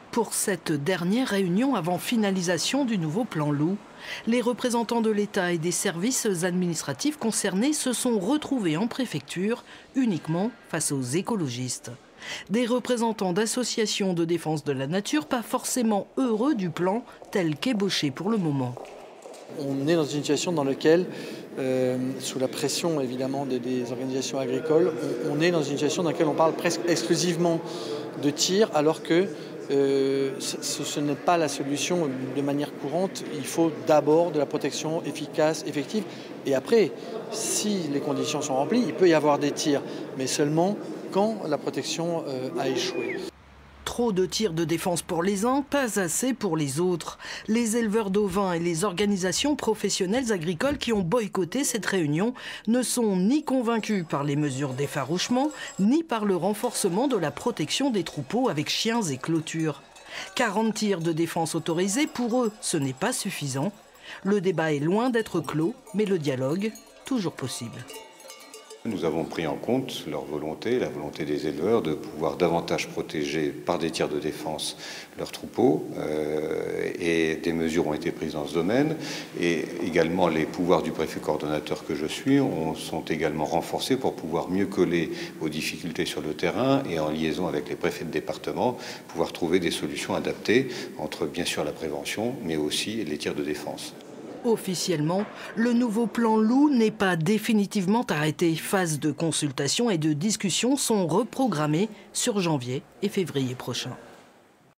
Pour cette dernière réunion avant finalisation du nouveau plan loup, les représentants de l'État et des services administratifs concernés se sont retrouvés en préfecture uniquement face aux écologistes. Des représentants d'associations de défense de la nature pas forcément heureux du plan tel qu'ébauché pour le moment. On est dans une situation dans laquelle, sous la pression évidemment des organisations agricoles, on est dans une situation dans laquelle on parle presque exclusivement de tir, alors que ce n'est pas la solution de manière courante. Il faut d'abord de la protection efficace, effective. Et après, si les conditions sont remplies, il peut y avoir des tirs, mais seulement quand la protection a échoué. Trop de tirs de défense pour les uns, pas assez pour les autres. Les éleveurs d'ovins et les organisations professionnelles agricoles qui ont boycotté cette réunion ne sont ni convaincus par les mesures d'effarouchement, ni par le renforcement de la protection des troupeaux avec chiens et clôtures. 40 tirs de défense autorisés, pour eux, ce n'est pas suffisant. Le débat est loin d'être clos, mais le dialogue, toujours possible. Nous avons pris en compte leur volonté, la volonté des éleveurs de pouvoir davantage protéger par des tirs de défense leurs troupeaux et des mesures ont été prises dans ce domaine et également les pouvoirs du préfet coordonnateur que je suis sont également renforcés pour pouvoir mieux coller aux difficultés sur le terrain et en liaison avec les préfets de département pouvoir trouver des solutions adaptées entre bien sûr la prévention mais aussi les tirs de défense. Officiellement, le nouveau plan loup n'est pas définitivement arrêté. Phases de consultation et de discussion sont reprogrammées sur janvier et février prochains.